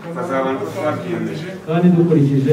bazabana uko babyiyemeje kandi dukurikije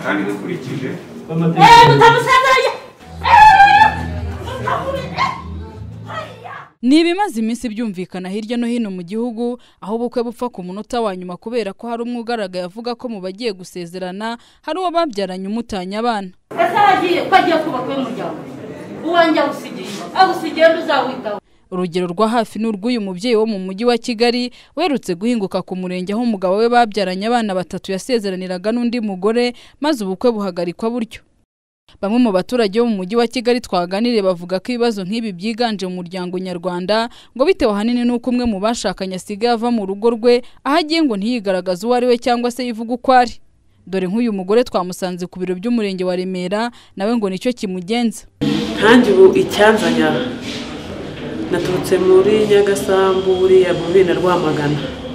Ni ibimaze iminsi byumvikana hirya no hino mu gihugu aho ubukwe bupfa ku munota wa nyuma kubera ko hari umwe ugaragaye avuga ko mu bagiye gusezerana hari uwo babyaranye umutanya abana. Kwagiye kubaka umuryango uwanja usigiye uzawitaho. Urugero rwa hafi n'urw'uyu mubyeyi wo mu mujyi wa Kigali werutse guhinguka ku murenge aho umugabo we babyaranye abana batatu yasezeraniraga n'undi mugore maze ubukwe buhagarikwa buryo. Bamwe mu baturage bo mu mujyi wa Kigali twaganiriye bavuga ko ibibazo nk'ibi byiganje mu muryango nyarwanda ngo bitewe hanini n'uko umwe mu bashakanye asigaye ava mu rugo rwe ahagiye ngo ntiyigaragaze uwo ari we cyangwa se yivuga uko ari. Dore nk'uyu mugore twamusanze ku biro by'umurenge wa Remera nawe ngo nicyo kimugenza. Kandi ubu icyanzanya naturutse muri Nyagasambu buriya muri na Rwamagana.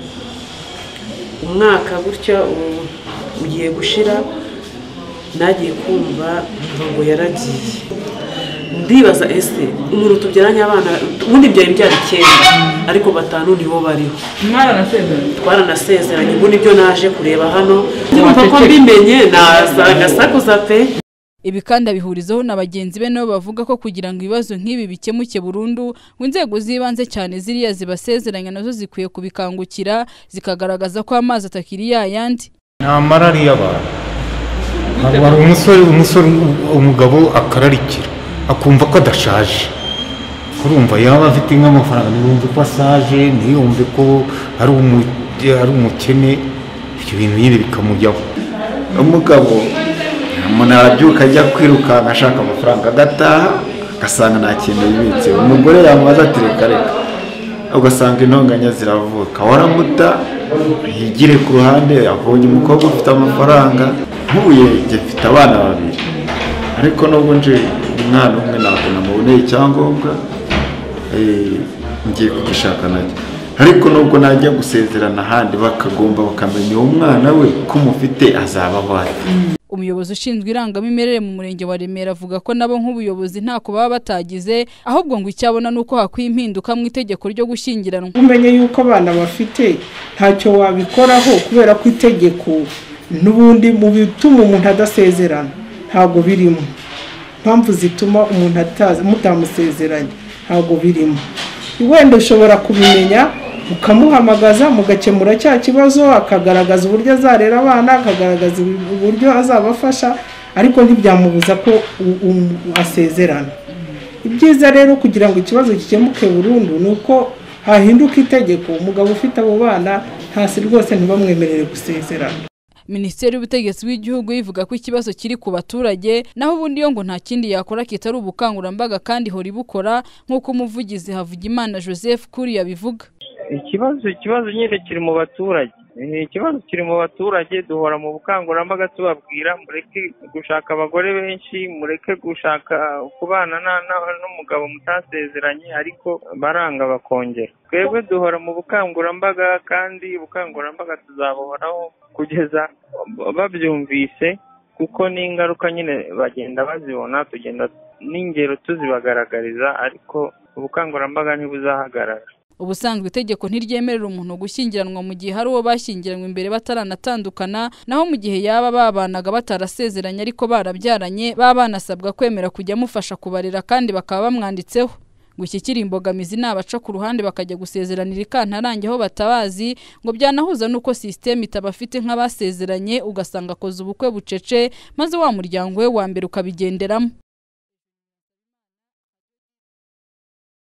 Umwaka gutya ugiye gushira nagiye kumva ngo yaragiye. Ndibaza ese umuntu tubyaranye abana ubundi byari byarikenda ariko batanu nibo bariho. Twaranasezeranye ubundi byo naje kureba hano ndumva ko mbimenye nasakuza pe. Ibi kandi abihurizaho na bagenzi be nabo bavuga ko kugira ngo ibibazo nk'ibi bikemuke burundu ngo inzego z'ibanze cyane ziriya zibasezeranya nazo zikwiye kubikangukira zikagaragaza ko amazi atakiri yayandi. Nta marari y'abantu. Hari umusore umugabo akararikira akumva ko adashaje. Urumva yaba afite nk'amafaranga ntiyumve ko asaje ntiyumve ko ari umukene ibyo bintu nyine bikamujyaho. Umugabo umuntu arabyuka ajya kwirukanka ashaka amafaranga agataha agasanga nta kintu yibitse. Umugore yamubaza ati reka ugasanga intonganya ziravuka waramuta yigire ku ruhande abonye umukobwa ufite amafaranga nkuye gifite abana babiri ariko nubwo nje umwana umwe ntabwo namuboneye icyangombwa ngiye kugishaka najya ariko nubwo najya gusezerana ahandi bakagomba bakamenya uwo mwana we ko mufite azabaho ate. Umuyobozi ushinzwe irangamimerere mu murenge wa Remera avuga ko nabo nk'ubuyobozi ntako baba batagize ahubwo ngo icyabona nuko hakwiye impinduka mu itegeko ryo gushyingiranwa. Umenye yuko abana bafite ntacyo wabikoraho kubera ko itegeko n'ubundi mu bituma umuntu adasezerana ntabwo birimo. Mpamvu zituma umuntu mutamusezeranye ntabwo birimo. Wenda ushobora kubimenya ukamuhamagaza mugakemura cya kibazo akagaragaza uburyo azarera abana akagaragaza uburyo azabafasha ariko ntibyamubuza ko asezerana. Ibyiza rero kugira ngo ikibazo gikemuke burundu nuko hahinduka itegeko umugabo ufite abo bana ntasi rwose ntibamwemerere gusezerana. Minisiteri y'Ubutegetsi bw'igihugu ivuga ko ikibazo kiri ku baturage naho ubundi yo ngo nta kindi yakora kitari ubukangurambaga kandi hori bukora nk'uko umuvugizi Havugimana Joseph Kuri yabivuga. Ikibazo nyine kiri mu baturage. Ikibazo kiri mu baturage duhora mu bukangurambaga tubabwira mureke gushaka abagore benshi mureke gushaka kubana n'umugabo mutasezeranye ariko baranga bakongera. Twebwe duhora mu bukangurambaga kandi ubukangurambaga tuzabohoraho kugeza babyumvise kuko n'ingaruka nyine bagenda bazibona tugenda n'ingero tuzibagaragariza ariko ubukangurambaga ntibuzahagarara. Ubusanzwe itegeko ntiryemerera umuntu gushyingiranwa mu gihe hari uwo bashyingiranywe imbere bataranatandukana naho mu gihe yaba babanaga batarasezeranye ariko barabyaranye banasabwa kwemera kujya mufasha kubarera kandi bakaba bamwanditseho. Gushyikira imbogamizi n'abaca ku ruhande bakajya gusezeranira ikantarange aho batabazi ngo byanahuza nuko system itabafite nk'abasezeranye ugasanga akoze ubukwe bucece maze wa muryango we wa mbere ukabigenderamo.